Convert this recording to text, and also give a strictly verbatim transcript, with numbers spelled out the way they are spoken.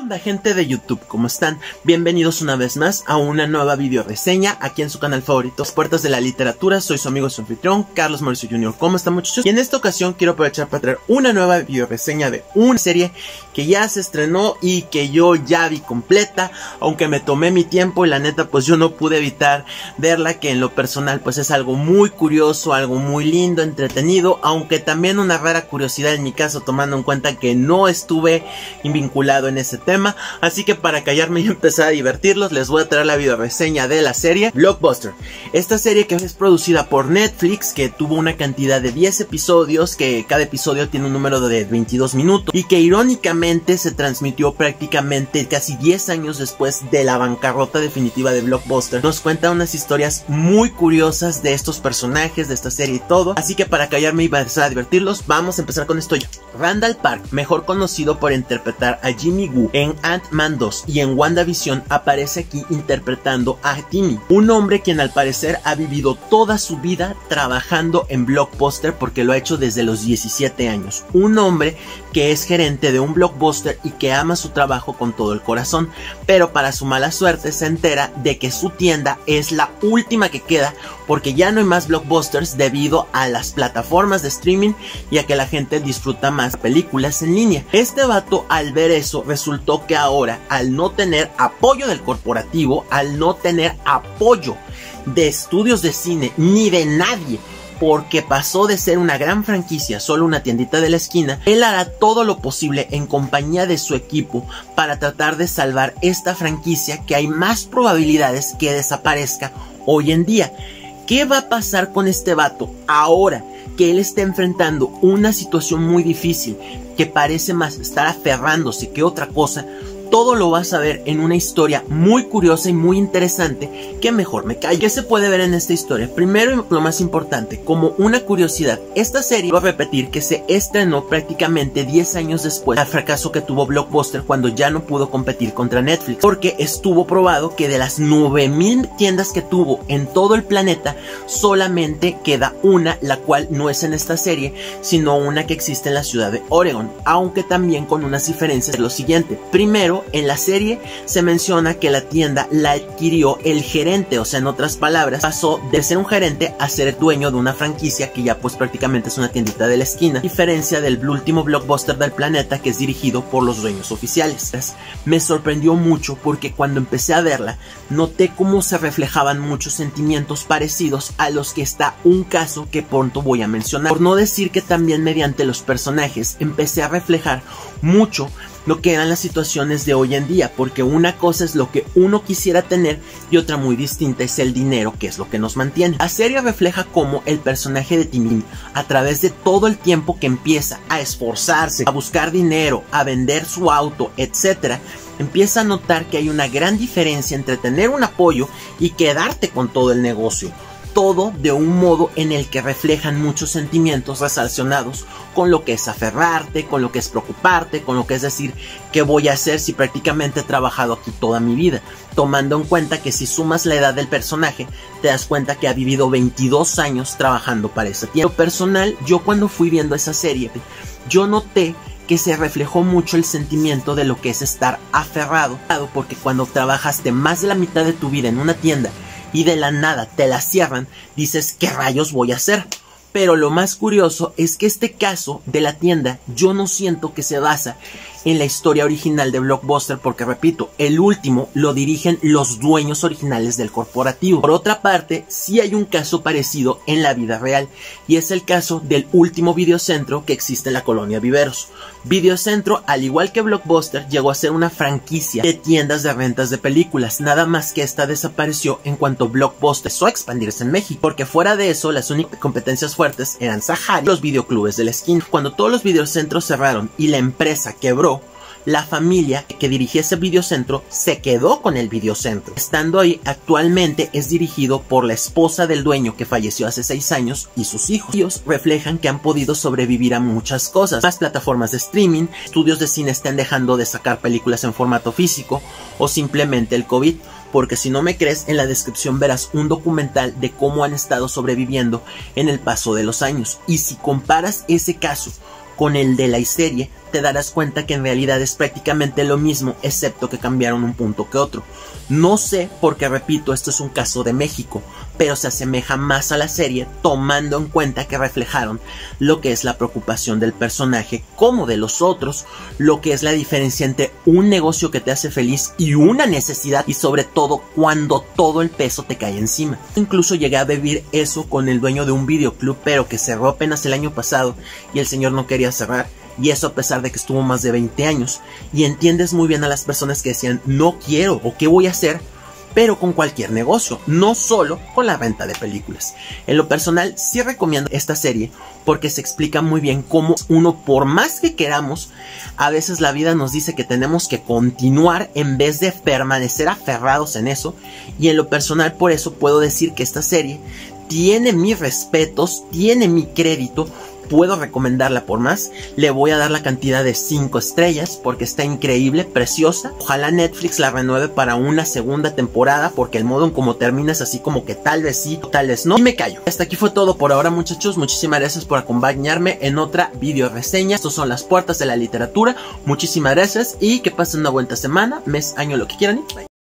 onda, gente de YouTube? ¿Cómo están? Bienvenidos una vez más a una nueva video reseña aquí en su canal favorito, Las Puertas de la Literatura. Soy su amigo y su anfitrión, Carlos Mauricio junior ¿Cómo están, muchachos? Y en esta ocasión quiero aprovechar para traer una nueva video reseña de una serie que ya se estrenó y que yo ya vi completa, aunque me tomé mi tiempo y la neta pues yo no pude evitar verla, que en lo personal pues es algo muy curioso, algo muy lindo, entretenido, aunque también una rara curiosidad en mi caso, tomando en cuenta que no estuve vinculado en ese tema. Así que para callarme y empezar a divertirlos, les voy a traer la video reseña de la serie Blockbuster. Esta serie que es producida por Netflix, que tuvo una cantidad de diez episodios, que cada episodio tiene un número de veintidós minutos y que irónicamente se transmitió prácticamente casi diez años después de la bancarrota definitiva de Blockbuster. Nos cuenta unas historias muy curiosas de estos personajes, de esta serie y todo. Así que para callarme y empezar a divertirlos, vamos a empezar con esto ya. Randall Park, mejor conocido por interpretar a Jimmy Woo en Ant-Man dos y en WandaVision, aparece aquí interpretando a Timmy, un hombre quien al parecer ha vivido toda su vida trabajando en Blockbuster porque lo ha hecho desde los diecisiete años. Un hombre que es gerente de un Blockbuster y que ama su trabajo con todo el corazón, pero para su mala suerte se entera de que su tienda es la última que queda porque ya no hay más Blockbusters debido a las plataformas de streaming y a que la gente disfruta más películas en línea. Este vato, al ver eso, resultó que ahora, al no tener apoyo del corporativo, al no tener apoyo de estudios de cine ni de nadie, porque pasó de ser una gran franquicia solo una tiendita de la esquina, él hará todo lo posible en compañía de su equipo para tratar de salvar esta franquicia que hay más probabilidades que desaparezca hoy en día. ¿Qué va a pasar con este vato ahora que él está enfrentando una situación muy difícil, que parece más estar aferrándose que otra cosa? Todo lo vas a ver en una historia muy curiosa y muy interesante, que mejor me callo. ¿Qué se puede ver en esta historia? Primero y lo más importante, como una curiosidad, esta serie, voy a repetir, que se estrenó prácticamente diez años después del fracaso que tuvo Blockbuster cuando ya no pudo competir contra Netflix, porque estuvo probado que de las nueve mil tiendas que tuvo en todo el planeta, solamente queda una, la cual no es en esta serie, sino una que existe en la ciudad de Oregon, aunque también con unas diferencias. Lo siguiente, primero, en la serie se menciona que la tienda la adquirió el gerente, o sea, en otras palabras, pasó de ser un gerente a ser el dueño de una franquicia que ya pues prácticamente es una tiendita de la esquina, a diferencia del último Blockbuster del planeta, que es dirigido por los dueños oficiales. Me sorprendió mucho porque cuando empecé a verla noté cómo se reflejaban muchos sentimientos parecidos a los que está un caso que pronto voy a mencionar, por no decir que también mediante los personajes empecé a reflejar mucho lo que eran las situaciones de hoy en día, porque una cosa es lo que uno quisiera tener y otra muy distinta es el dinero, que es lo que nos mantiene. La serie refleja cómo el personaje de Timmy, a través de todo el tiempo que empieza a esforzarse, a buscar dinero, a vender su auto, etcétera, empieza a notar que hay una gran diferencia entre tener un apoyo y quedarte con todo el negocio. Todo de un modo en el que reflejan muchos sentimientos relacionados con lo que es aferrarte, con lo que es preocuparte, con lo que es decir, ¿qué voy a hacer si prácticamente he trabajado aquí toda mi vida? Tomando en cuenta que si sumas la edad del personaje, te das cuenta que ha vivido veintidós años trabajando para ese tiempo. Lo personal, yo cuando fui viendo esa serie, yo noté que se reflejó mucho el sentimiento de lo que es estar aferrado, porque cuando trabajaste más de la mitad de tu vida en una tienda y de la nada te la cierran, dices, ¿qué rayos voy a hacer? Pero lo más curioso es que este caso de la tienda yo no siento que se basa en la historia original de Blockbuster, porque repito, el último lo dirigen los dueños originales del corporativo. Por otra parte, sí hay un caso parecido en la vida real, y es el caso del último videocentro que existe en la colonia Viveros. Videocentro, al igual que Blockbuster, llegó a ser una franquicia de tiendas de rentas de películas, nada más que esta desapareció en cuanto Blockbuster empezó a expandirse en México, porque fuera de eso las únicas competencias fuertes eran Sahara y los videoclubes de la esquina. Cuando todos los videocentros cerraron y la empresa quebró, la familia que dirigía ese videocentro se quedó con el videocentro. Estando ahí, actualmente es dirigido por la esposa del dueño que falleció hace seis años y sus hijos. Ellos reflejan que han podido sobrevivir a muchas cosas. Más plataformas de streaming, estudios de cine están dejando de sacar películas en formato físico o simplemente el COVID. Porque si no me crees, en la descripción verás un documental de cómo han estado sobreviviendo en el paso de los años. Y si comparas ese caso con el de la serie, te darás cuenta que en realidad es prácticamente lo mismo, excepto que cambiaron un punto que otro. No sé, porque repito, esto es un caso de México, pero se asemeja más a la serie, tomando en cuenta que reflejaron lo que es la preocupación del personaje como de los otros, lo que es la diferencia entre un negocio que te hace feliz y una necesidad, y sobre todo cuando todo el peso te cae encima. Incluso llegué a vivir eso con el dueño de un videoclub, pero que cerró apenas el año pasado y el señor no quería cerrar. Y eso a pesar de que estuvo más de veinte años. Y entiendes muy bien a las personas que decían, no quiero o qué voy a hacer, pero con cualquier negocio, no solo con la venta de películas. En lo personal sí recomiendo esta serie porque se explica muy bien cómo uno, por más que queramos, a veces la vida nos dice que tenemos que continuar en vez de permanecer aferrados en eso. Y en lo personal por eso puedo decir que esta serie tiene mis respetos, tiene mi crédito. Puedo recomendarla por más. Le voy a dar la cantidad de cinco estrellas porque está increíble, preciosa. Ojalá Netflix la renueve para una segunda temporada, porque el modo en cómo termina es así como que tal vez sí, tal vez no. Y me callo. Hasta aquí fue todo por ahora, muchachos. Muchísimas gracias por acompañarme en otra video reseña. Estos son las puertas de la literatura. Muchísimas gracias y que pasen una buena semana, mes, año, lo que quieran. Y bye.